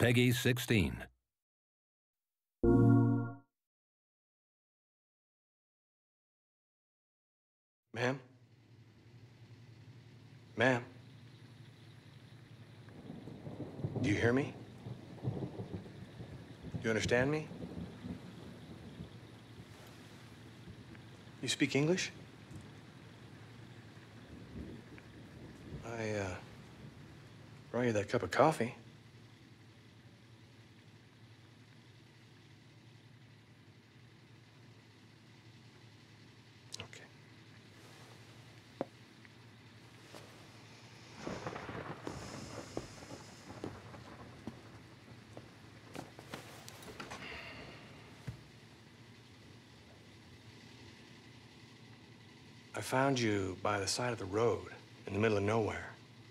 Peggy 16. Ma'am? Ma'am? Do you hear me? Do you understand me? You speak English? I brought you that cup of coffee. Okay. I found you by the side of the road in the middle of nowhere.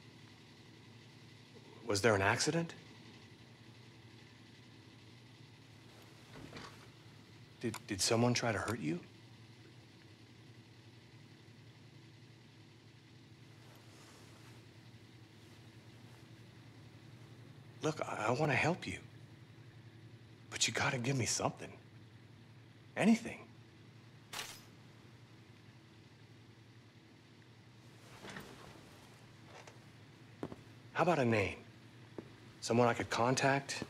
Was there an accident? Did someone try to hurt you? Look, I want to help you. But you gotta give me something. Anything. How about a name? Someone I could contact?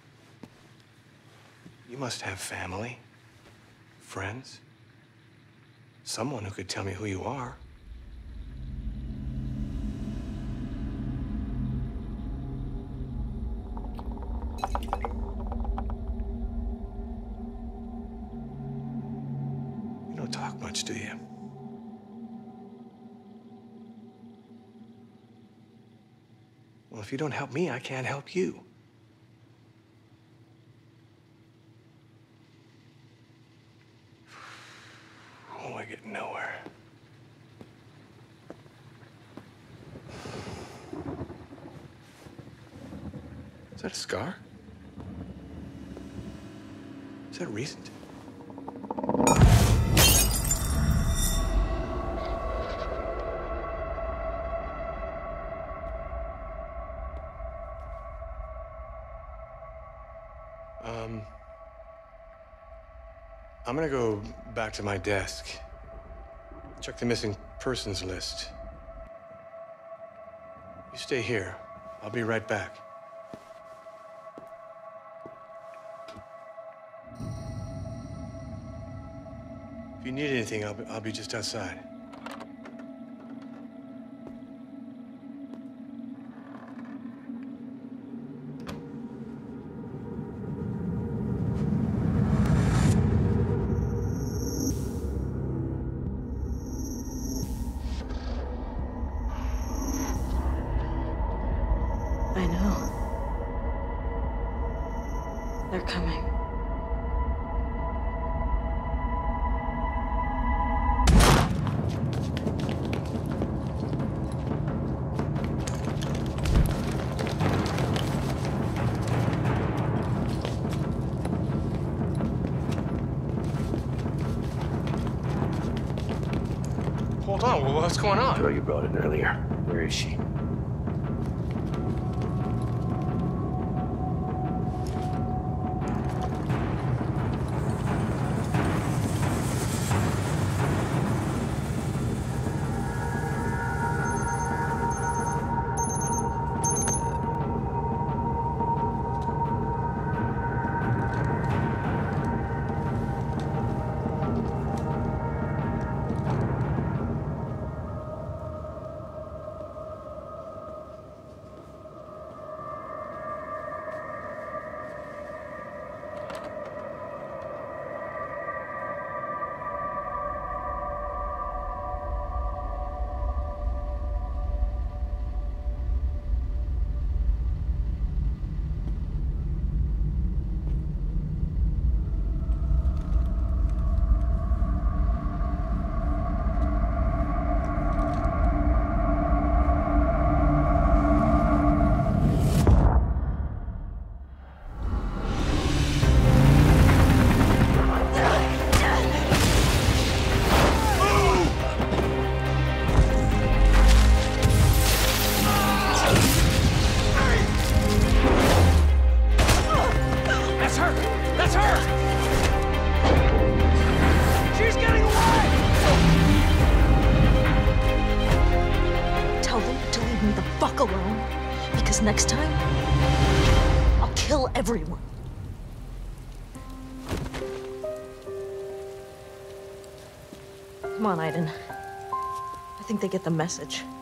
You must have family, friends, someone who could tell me who you are. You don't talk much, do you? Well, if you don't help me, I can't help you. Oh, we're getting nowhere. Is that a scar? Is that recent? I'm gonna go back to my desk. Check the missing persons list. You stay here. I'll be right back. If you need anything, I'll be just outside. I know. They're coming. Hold on, what's going on? Girl you brought in earlier. Where is she? leave me the fuck alone. Because next time, I'll kill everyone. Come on, Aiden. I think they get the message.